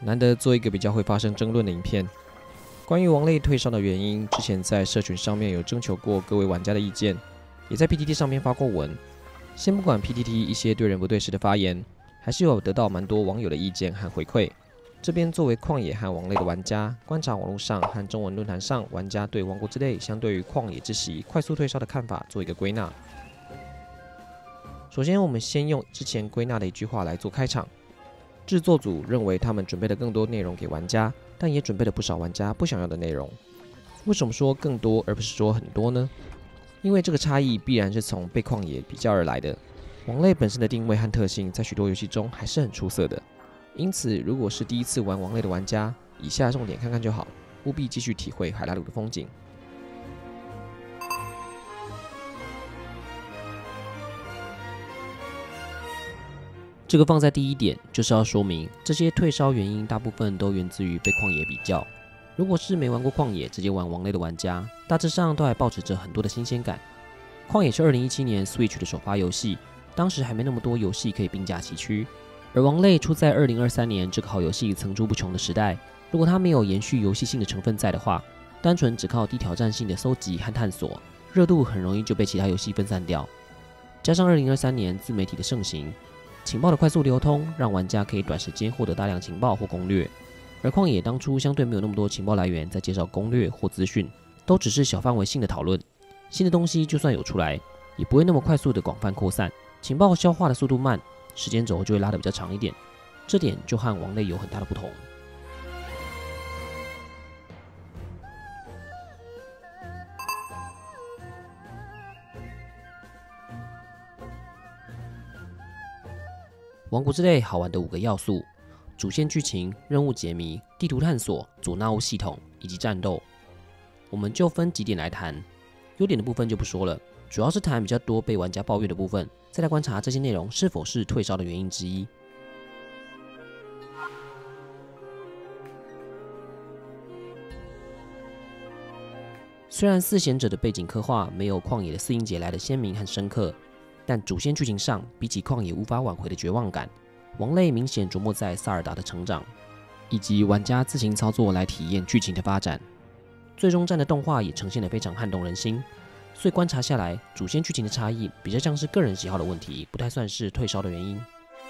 难得做一个比较会发生争论的影片。关于王类退烧的原因，之前在社群上面有征求过各位玩家的意见，也在 PTT 上面发过文。先不管 PTT 一些对人不对事的发言，还是有得到蛮多网友的意见和回馈。这边作为旷野和王类的玩家，观察网络上和中文论坛上玩家对王国之泪相对于旷野之息快速退烧的看法做一个归纳。首先，我们先用之前归纳的一句话来做开场。制作组认为他们准备了更多内容给玩家，但也准备了不少玩家不想要的内容。为什么说更多而不是说很多呢？因为这个差异必然是从被旷野比较而来的。王类本身的定位和特性在许多游戏中还是很出色的，因此如果是第一次玩王类的玩家，以下重点看看就好，务必继续体会海拉鲁的风景。这个放在第一点，就是要说明这些退烧原因大部分都源自于被旷野比较。如果是没玩过旷野直接玩王类的玩家，大致上都还保持着很多的新鲜感。旷野是2017年 Switch 的首发游戏，当时还没那么多游戏可以并驾齐驱，而王类出在2023年这个好游戏层出不穷的时代，如果它没有延续游戏性的成分在的话，单纯只靠低挑战性的搜集和探索，热度很容易就被其他游戏分散掉。加上2023年自媒体的盛行，情报的快速流通，让玩家可以短时间获得大量情报或攻略。而旷野当初相对没有那么多情报来源在介绍攻略或资讯，都只是小范围性的讨论。新的东西就算有出来，也不会那么快速的广泛扩散，情报消化的速度慢，时间轴就会拉得比较长一点。这点就和王类有很大的不同。王国之泪好玩的5个要素：主线剧情、任务解谜、地图探索、佐纳乌系统以及战斗。我们就分几点来谈。优点的部分就不说了，主要是谈比较多被玩家抱怨的部分，再来观察这些内容是否是退烧的原因之一。虽然四贤者的背景刻画没有旷野的四英杰来的鲜明和深刻，但主线剧情上，比起旷野无法挽回的绝望感，王类明显琢磨在萨尔达的成长，以及玩家自行操作来体验剧情的发展。最终战的动画也呈现得非常撼动人心，所以观察下来，主线剧情的差异比较像是个人喜好的问题，不太算是退烧的原因。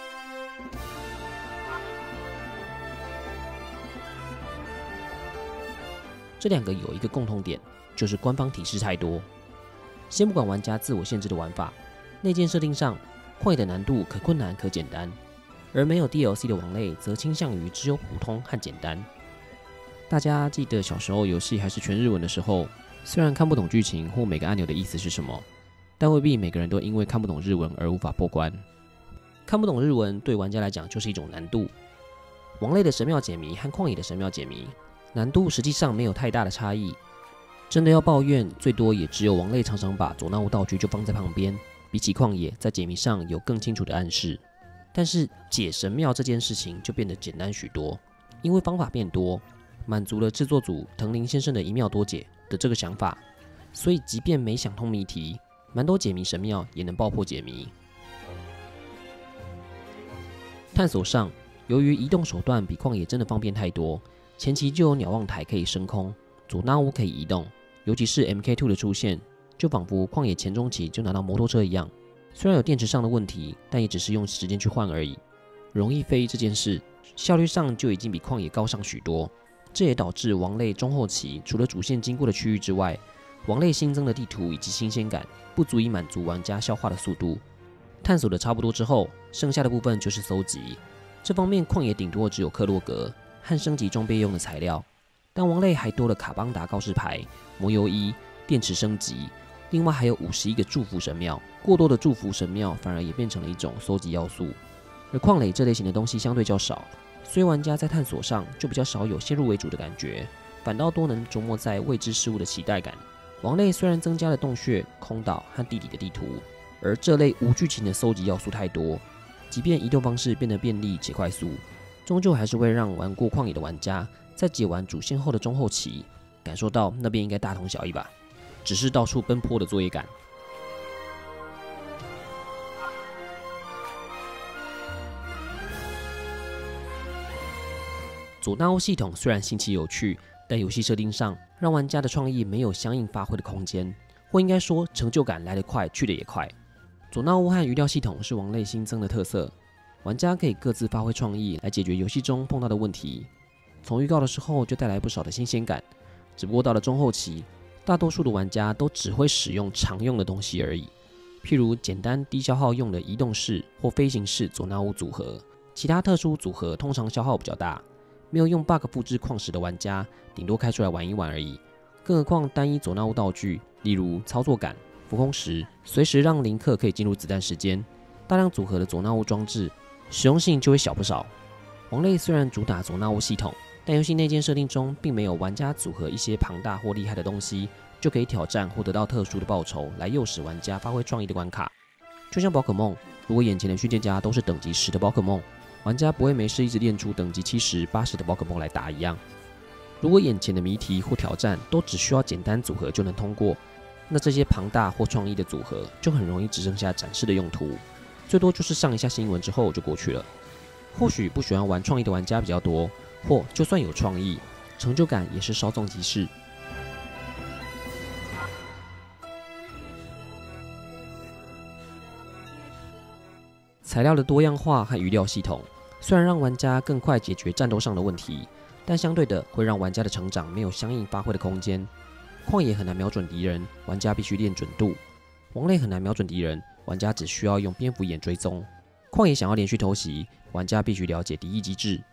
这2个有一个共同点，就是官方提示太多。先不管玩家自我限制的玩法，内建设定上，旷野的难度可困难可简单，而没有 DLC 的王类则倾向于只有普通和简单。大家记得小时候游戏还是全日文的时候，虽然看不懂剧情或每个按钮的意思是什么，但未必每个人都因为看不懂日文而无法破关。看不懂日文对玩家来讲就是一种难度。王类的神庙解谜和旷野的神庙解谜难度实际上没有太大的差异。真的要抱怨，最多也只有王类常常把佐纳乌道具就放在旁边，比起旷野在解谜上有更清楚的暗示。但是解神庙这件事情就变得简单许多，因为方法变多，满足了制作组藤林先生的一庙多解的这个想法，所以即便没想通谜题，蛮多解谜神庙也能爆破解谜。探索上，由于移动手段比旷野真的方便太多，前期就有鸟望台可以升空，佐纳乌可以移动，尤其是 MK2 的出现，就仿佛旷野前中期就拿到摩托车一样。虽然有电池上的问题，但也只是用时间去换而已。容易飞这件事，效率上就已经比旷野高上许多。这也导致王类中后期除了主线经过的区域之外，王类新增的地图以及新鲜感不足以满足玩家消化的速度。探索的差不多之后，剩下的部分就是搜集。这方面旷野顶多只有克洛格和升级装备用的材料，但王类还多了卡邦达告示牌、魔油衣、电池升级，另外还有51个祝福神庙。过多的祝福神庙反而也变成了一种搜集要素。而矿垒这类型的东西相对较少，所以玩家在探索上就比较少有先入为主的感觉，反倒多能琢磨在未知事物的期待感。王类虽然增加了洞穴、空岛和地底的地图，而这类无剧情的搜集要素太多，即便移动方式变得便利且快速，终究还是会让玩过旷野的玩家在解完主线后的中后期，感受到那边应该大同小异吧，只是到处奔波的作业感。 佐纳乌系统虽然新奇有趣，但游戏设定上让玩家的创意没有相应发挥的空间，或应该说成就感来得快，去得也快。佐纳乌和鱼钓系统是王类新增的特色，玩家可以各自发挥创意来解决游戏中碰到的问题。从预告的时候就带来不少的新鲜感，只不过到了中后期，大多数的玩家都只会使用常用的东西而已，譬如简单低消耗用的移动式或飞行式佐纳乌组合，其他特殊组合通常消耗比较大，没有用 bug 复制矿石的玩家，顶多开出来玩一玩而已。更何况单一佐纳乌道具，例如操作杆、浮空石，随时让林克可以进入子弹时间，大量组合的佐纳乌装置，实用性就会小不少。王类虽然主打佐纳乌系统，但游戏内建设定中并没有玩家组合一些庞大或厉害的东西就可以挑战或得到特殊的报酬来诱使玩家发挥创意的关卡。就像宝可梦，如果眼前的训练家都是等级10的宝可梦，玩家不会没事一直练出等级70、80的宝可梦来打一样。如果眼前的谜题或挑战都只需要简单组合就能通过，那这些庞大或创意的组合就很容易只剩下展示的用途，最多就是上一下新闻之后就过去了。或许不喜欢玩创意的玩家比较多，或就算有创意，成就感也是稍纵即逝。材料的多样化和鱼钓系统，虽然让玩家更快解决战斗上的问题，但相对的会让玩家的成长没有相应发挥的空间。旷野很难瞄准敌人，玩家必须练准度；王类很难瞄准敌人，玩家只需要用蝙蝠眼追踪。旷野想要连续偷袭，玩家必须了解敌意机制；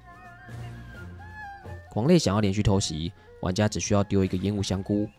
王类想要连续偷袭，玩家只需要丢一个烟雾香菇。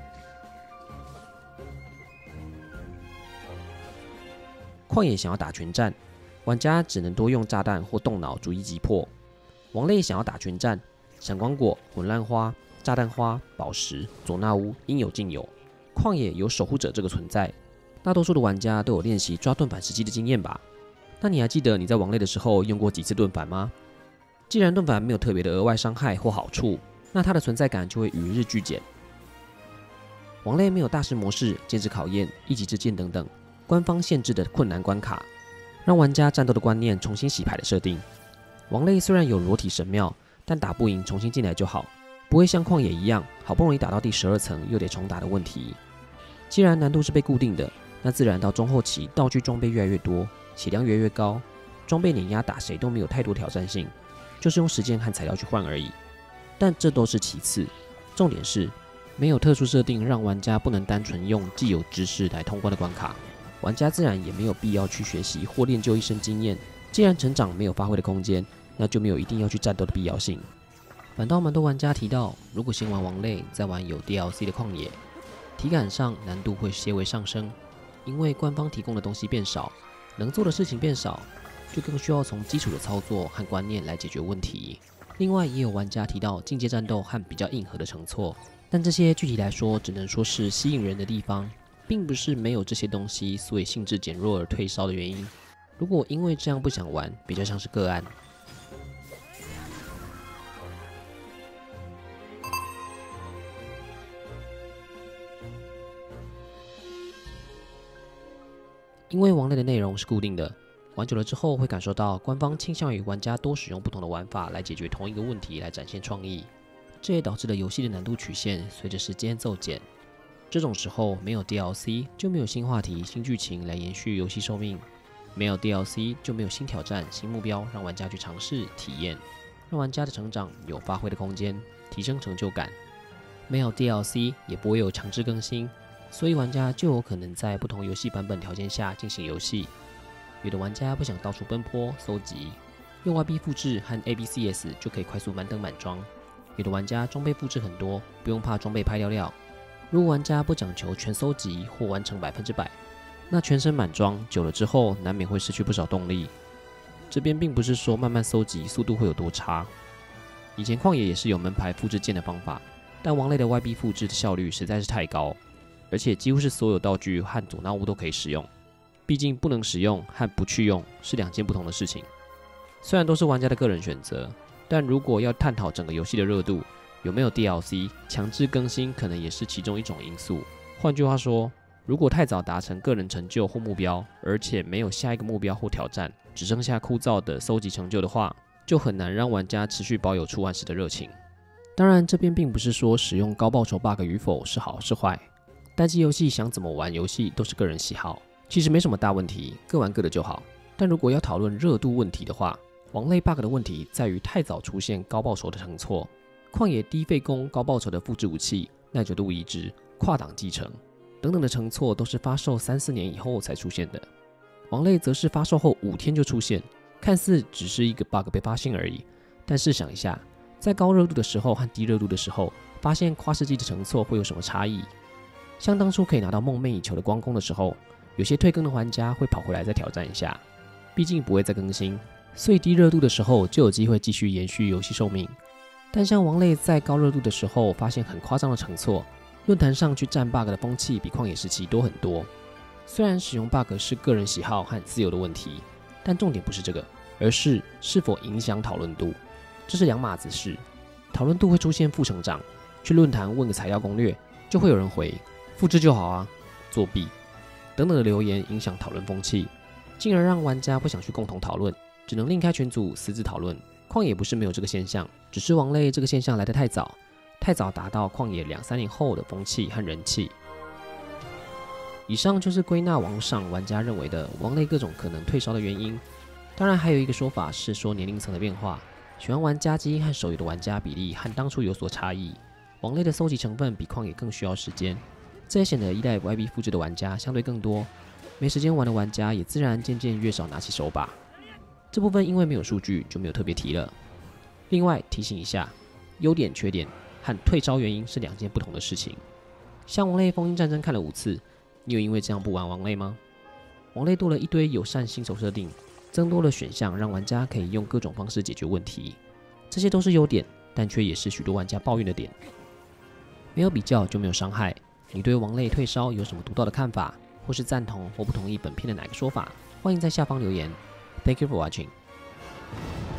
旷野想要打群战，玩家只能多用炸弹或动脑逐一击破。王类想要打群战，闪光果、混乱花、炸弹花、宝石、佐纳乌应有尽有。旷野有守护者这个存在，大多数的玩家都有练习抓盾反时机的经验吧？那你还记得你在王类的时候用过几次盾反吗？既然盾反没有特别的额外伤害或好处，那它的存在感就会与日俱减。王类没有大师模式、剑指考验、一级之剑等等官方限制的困难关卡，让玩家战斗的观念重新洗牌的设定。王类虽然有裸体神庙，但打不赢重新进来就好，不会像旷野一样好不容易打到第12层又得重打的问题。既然难度是被固定的，那自然到中后期道具装备越来越多，血量越来越高，装备碾压打谁都没有太多挑战性，就是用时间和材料去换而已。但这都是其次，重点是没有特殊设定让玩家不能单纯用既有知识来通关的关卡，玩家自然也没有必要去学习或练就一身经验。既然成长没有发挥的空间，那就没有一定要去战斗的必要性。反倒蛮多玩家提到，如果先玩王类再玩有 DLC 的旷野，体感上难度会些微上升，因为官方提供的东西变少，能做的事情变少，就更需要从基础的操作和观念来解决问题。另外也有玩家提到进阶战斗和比较硬核的乘错，但这些具体来说只能说是吸引人的地方，并不是没有这些东西所以兴致减弱而退烧的原因。如果因为这样不想玩，比较像是个案。因为王类的内容是固定的，玩久了之后会感受到官方倾向于玩家多使用不同的玩法来解决同一个问题，来展现创意。这也导致了游戏的难度曲线随着时间骤减。这种时候没有 DLC 就没有新话题、新剧情来延续游戏寿命，没有 DLC 就没有新挑战、新目标让玩家去尝试体验，让玩家的成长有发挥的空间，提升成就感。没有 DLC 也不会有强制更新，所以玩家就有可能在不同游戏版本条件下进行游戏。有的玩家不想到处奔波搜集，用 YB 复制和 ABCS 就可以快速满等满装。有的玩家装备复制很多，不用怕装备拍掉。如果玩家不讲求全搜集或完成100%，那全身满装久了之后，难免会失去不少动力。这边并不是说慢慢搜集速度会有多差，以前旷野也是有门牌复制件的方法，但王类的 YB 复制的效率实在是太高，而且几乎是所有道具和佐纳乌都可以使用。毕竟不能使用和不去用是两件不同的事情。虽然都是玩家的个人选择，但如果要探讨整个游戏的热度，有没有 DLC 强制更新可能也是其中一种因素。换句话说，如果太早达成个人成就或目标，而且没有下一个目标或挑战，只剩下枯燥的收集成就的话， 就很难让玩家持续保有出完时的热情。当然，这边并不是说使用高报酬 bug 与否是好是坏，单机游戏想怎么玩游戏都是个人喜好，其实没什么大问题，各玩各的就好。但如果要讨论热度问题的话，王类 bug 的问题在于太早出现高报酬的乘错，旷野低费工高报酬的复制武器、耐久度移植、跨档继承等等的乘错都是发售3-4年以后才出现的，王类则是发售后5天就出现，看似只是一个 bug 被发现而已，但试想一下，在高热度的时候和低热度的时候，发现跨世纪的乘错会有什么差异？像当初可以拿到梦寐以求的光攻的时候，有些退更的玩家会跑回来再挑战一下，毕竟不会再更新，所以低热度的时候就有机会继续延续游戏寿命。但像王类在高热度的时候发现很夸张的乘错，论坛上去站 bug 的风气比旷野时期多很多。虽然使用 bug 是个人喜好和自由的问题，但重点不是这个，而是是否影响讨论度，这是两码子事。讨论度会出现负成长，去论坛问个材料攻略，就会有人回复制就好啊、作弊等等的留言，影响讨论风气，进而让玩家不想去共同讨论，只能另开群组私自讨论。旷野不是没有这个现象，只是王类这个现象来得太早，太早达到旷野2-3年后的风气和人气。以上就是归纳网上玩家认为的王类各种可能退烧的原因。当然还有一个说法是说年龄层的变化，喜欢玩家机和手游的玩家比例和当初有所差异，王类的搜集成分比旷野更需要时间，这也显得依赖 YB 复制的玩家相对更多，没时间玩的玩家也自然渐渐越少拿起手把。这部分因为没有数据就没有特别提了。另外提醒一下，优点缺点和退烧原因是2件不同的事情。像王类封印战争看了5次，你有因为这样不玩王类吗？王类多了一堆友善新手设定，增多了选项，让玩家可以用各种方式解决问题，这些都是优点，但却也是许多玩家抱怨的点。没有比较就没有伤害，你对王类退烧有什么独到的看法，或是赞同或不同意本片的哪个说法，欢迎在下方留言。Thank you for watching.